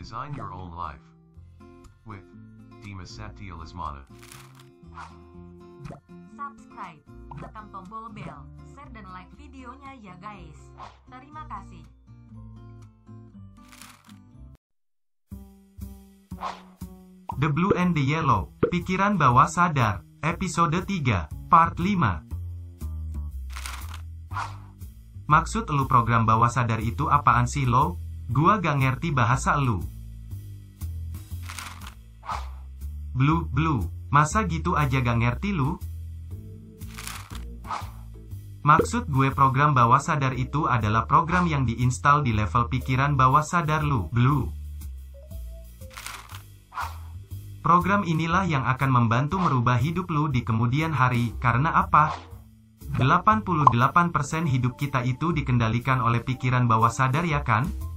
Design your own life. With Dimas Satya Lesmana. Subscribe, tekan tombol bel, share dan like videonya ya guys. Terima kasih. The Blue and the Yellow, Pikiran Bawah Sadar, Episode 3, Part 5. Maksud lu program bawah sadar itu apaan sih lo? Gua gak ngerti bahasa lu. Blue, masa gitu aja gak ngerti lu? Maksud gue program bawah sadar itu adalah program yang diinstal di level pikiran bawah sadar lu, Blue. Program inilah yang akan membantu merubah hidup lu di kemudian hari, karena apa? 88% hidup kita itu dikendalikan oleh pikiran bawah sadar ya kan?